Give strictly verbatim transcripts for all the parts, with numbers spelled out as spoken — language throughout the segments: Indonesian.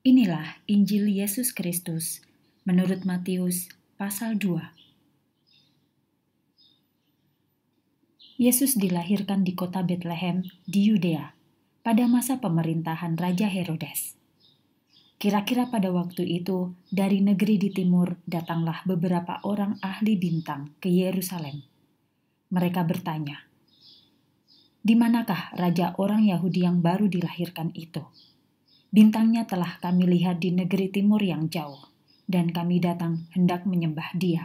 Inilah Injil Yesus Kristus menurut Matius pasal dua. Yesus dilahirkan di kota Betlehem di Yudea pada masa pemerintahan Raja Herodes. Kira-kira pada waktu itu, dari negeri di timur datanglah beberapa orang ahli bintang ke Yerusalem. Mereka bertanya, "Di manakah raja orang Yahudi yang baru dilahirkan itu? Bintangnya telah kami lihat di negeri timur yang jauh, dan kami datang hendak menyembah Dia."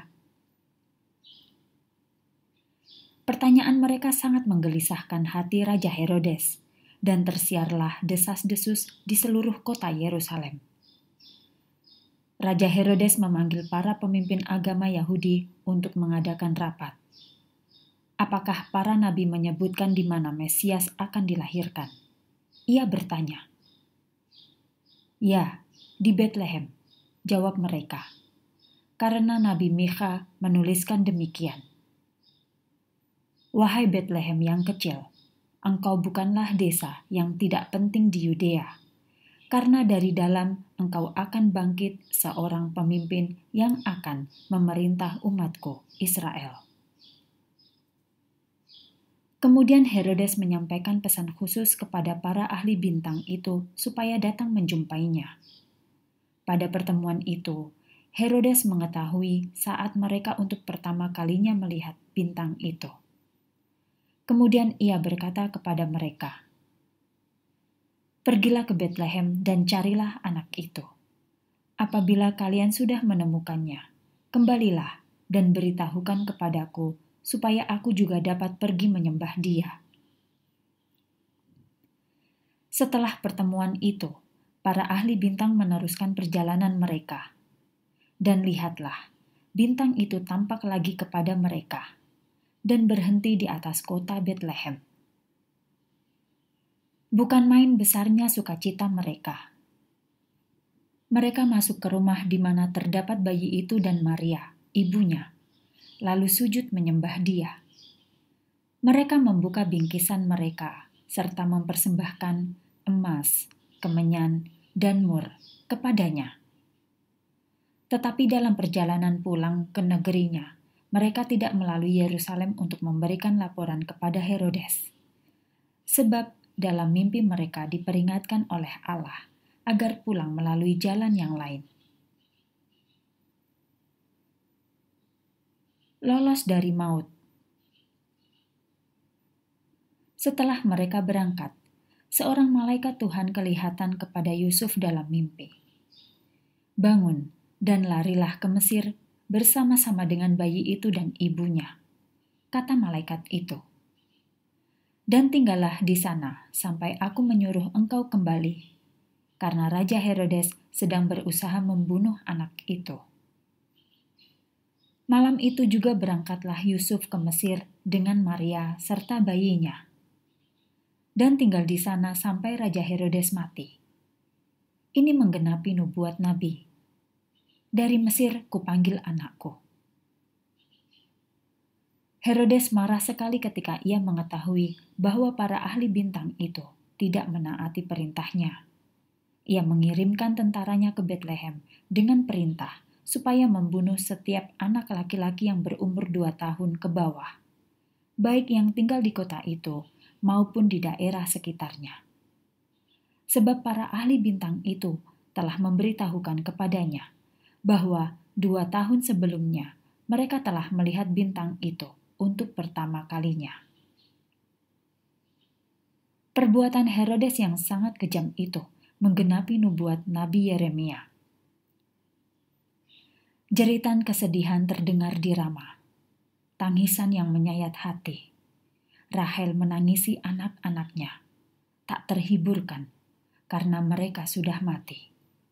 Pertanyaan mereka sangat menggelisahkan hati Raja Herodes, dan tersiarlah desas-desus di seluruh kota Yerusalem. Raja Herodes memanggil para pemimpin agama Yahudi untuk mengadakan rapat. Apakah para nabi menyebutkan di mana Mesias akan dilahirkan? Ia bertanya. "Ya, di Betlehem," jawab mereka, karena Nabi Mikha menuliskan demikian. "Wahai Betlehem yang kecil, engkau bukanlah desa yang tidak penting di Yudea, karena dari dalam engkau akan bangkit seorang pemimpin yang akan memerintah umatku Israel." Kemudian Herodes menyampaikan pesan khusus kepada para ahli bintang itu supaya datang menjumpainya. Pada pertemuan itu, Herodes mengetahui saat mereka untuk pertama kalinya melihat bintang itu. Kemudian ia berkata kepada mereka, "Pergilah ke Betlehem dan carilah anak itu. Apabila kalian sudah menemukannya, kembalilah dan beritahukan kepadaku, supaya aku juga dapat pergi menyembah Dia." Setelah pertemuan itu, para ahli bintang meneruskan perjalanan mereka. Dan lihatlah, bintang itu tampak lagi kepada mereka dan berhenti di atas kota Betlehem. Bukan main besarnya sukacita mereka. Mereka masuk ke rumah di mana terdapat bayi itu dan Maria, ibunya, lalu sujud menyembah Dia. Mereka membuka bingkisan mereka serta mempersembahkan emas, kemenyan, dan mur kepadanya. Tetapi dalam perjalanan pulang ke negerinya, mereka tidak melalui Yerusalem untuk memberikan laporan kepada Herodes. Sebab dalam mimpi mereka diperingatkan oleh Allah agar pulang melalui jalan yang lain. Lolos dari maut. Setelah mereka berangkat, seorang malaikat Tuhan kelihatan kepada Yusuf dalam mimpi. "Bangun dan larilah ke Mesir bersama-sama dengan bayi itu dan ibunya," kata malaikat itu. "Dan tinggallah di sana sampai aku menyuruh engkau kembali, karena Raja Herodes sedang berusaha membunuh anak itu." Malam itu juga berangkatlah Yusuf ke Mesir dengan Maria serta bayinya, dan tinggal di sana sampai Raja Herodes mati. Ini menggenapi nubuat Nabi, "Dari Mesir kupanggil anakku." Herodes marah sekali ketika ia mengetahui bahwa para ahli bintang itu tidak menaati perintahnya. Ia mengirimkan tentaranya ke Betlehem dengan perintah supaya membunuh setiap anak laki-laki yang berumur dua tahun ke bawah, baik yang tinggal di kota itu maupun di daerah sekitarnya. Sebab para ahli bintang itu telah memberitahukan kepadanya bahwa dua tahun sebelumnya mereka telah melihat bintang itu untuk pertama kalinya. Perbuatan Herodes yang sangat kejam itu menggenapi nubuat Nabi Yeremia. Jeritan kesedihan terdengar di Rama, tangisan yang menyayat hati. Rahel menangisi anak-anaknya, tak terhiburkan karena mereka sudah mati.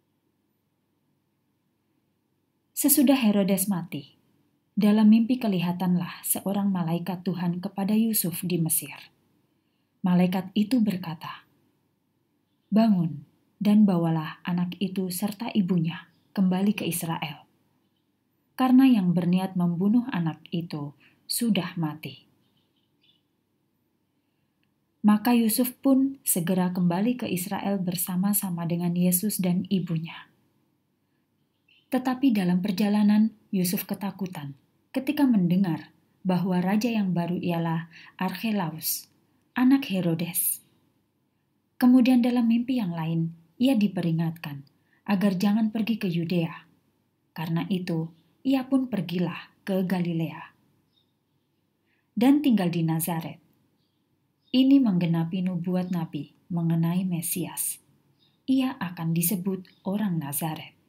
Sesudah Herodes mati, dalam mimpi kelihatanlah seorang malaikat Tuhan kepada Yusuf di Mesir. Malaikat itu berkata, "Bangun dan bawalah anak itu serta ibunya kembali ke Israel, karena yang berniat membunuh anak itu sudah mati." Maka Yusuf pun segera kembali ke Israel bersama-sama dengan Yesus dan ibunya. Tetapi dalam perjalanan, Yusuf ketakutan ketika mendengar bahwa raja yang baru ialah Archelaus, anak Herodes. Kemudian dalam mimpi yang lain, ia diperingatkan agar jangan pergi ke Yudea. Karena itu, ia pun pergilah ke Galilea dan tinggal di Nazaret. Ini menggenapi nubuat Nabi mengenai Mesias. Ia akan disebut orang Nazaret.